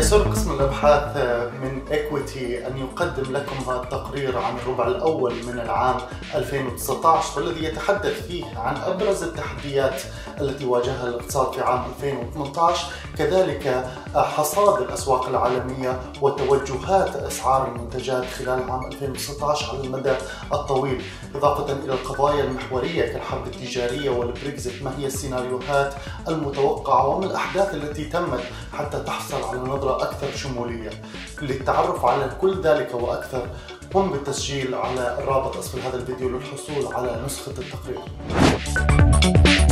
يسر قسم الأبحاث من Equiti أن يقدم لكم هذا التقرير عن الربع الأول من العام 2019، والذي يتحدث فيه عن أبرز التحديات التي واجهها الاقتصاد في عام 2018، كذلك حصاد الأسواق العالمية وتوجهات أسعار المنتجات خلال عام 2019 على المدى الطويل، إضافة إلى القضايا المحورية كالحرب التجارية والبريكزيت. ما هي السيناريوهات المتوقعة وما الأحداث التي تمت حتى تحصل على نظرة أكثر شمولية؟ للتعرف على كل ذلك وأكثر قم بالتسجيل على الرابط أسفل هذا الفيديو للحصول على نسخة التقرير.